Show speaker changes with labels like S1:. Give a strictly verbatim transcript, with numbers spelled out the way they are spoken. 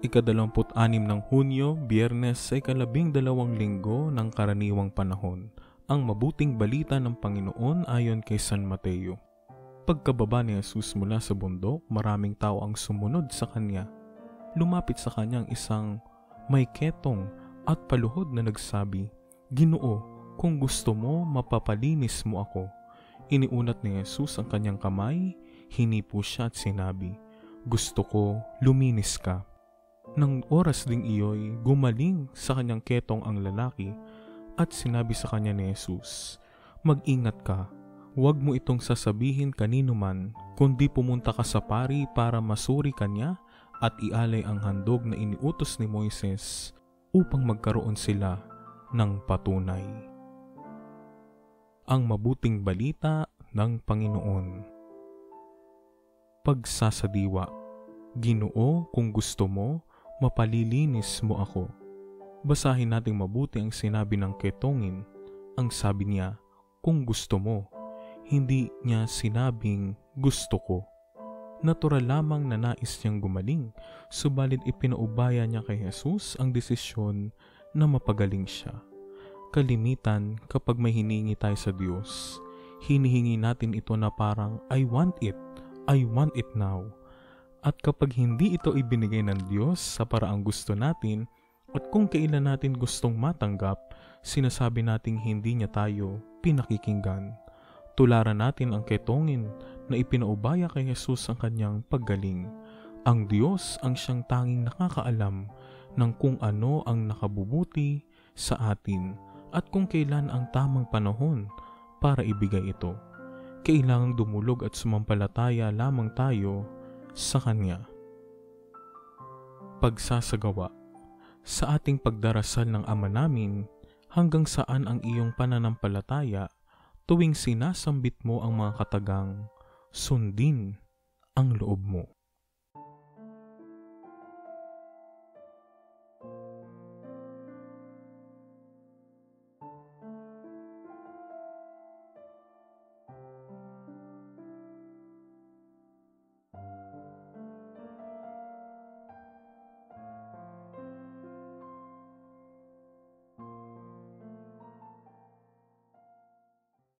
S1: Ika-dalawamput-anim ng Hunyo, Biyernes sa ikalabing dalawang linggo ng Karaniwang Panahon. Ang mabuting balita ng Panginoon ayon kay San Mateo. Pagkababa ni Jesus mula sa bundok, maraming tao ang sumunod sa kanya. Lumapit sa kanya ang isang may ketong at paluhod na nagsabi, "Ginoo, kung gusto mo, mapapalinis mo ako." Iniunat ni Jesus ang kanyang kamay, hinipo siya at sinabi, "Gusto ko, luminis ka." Nang oras ding iyo'y gumaling sa kanyang ketong ang lalaki at sinabi sa kanya ni Jesus, "Mag-ingat ka, huwag mo itong sasabihin kanino man, kundi pumunta ka sa pari para masuri kanya at ialay ang handog na iniutos ni Moises upang magkaroon sila ng patunay." Ang mabuting balita ng Panginoon. Pagsasadiwa. Ginoo, kung gusto mo, mapalilinis mo ako. Basahin nating mabuti ang sinabi ng ketongin. Ang sabi niya, kung gusto mo. Hindi niya sinabing gusto ko. Natural lamang na nais niyang gumaling, subalit ipinaubaya niya kay Jesus ang desisyon na mapagaling siya. Kalimitan kapag may hinihingi tayo sa Diyos, hinihingi natin ito na parang, I want it, I want it now. At kapag hindi ito ibinigay ng Diyos sa paraang gusto natin at kung kailan natin gustong matanggap, sinasabi nating hindi niya tayo pinakikinggan. Tularan natin ang ketongin na ipinaubaya kay Jesus ang kanyang paggaling. Ang Diyos ang siyang tanging nakakaalam ng kung ano ang nakabubuti sa atin at kung kailan ang tamang panahon para ibigay ito. Kailangang dumulog at sumampalataya lamang tayo sa Kanya. Pagsasagawa. Sa ating pagdarasal ng Ama namin, hanggang saan ang iyong pananampalataya tuwing sinasambit mo ang mga katagang, sundin ang loob mo.